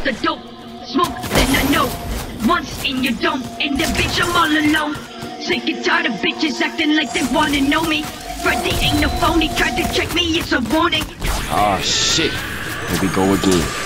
the dope. Smoke, then I know. Once in your dome, and the bitch I'm all alone. Sick and tired of bitches acting like they wanna know me. Freddy ain't no phony, tried to check me, it's a warning. Oh shit, here we go again.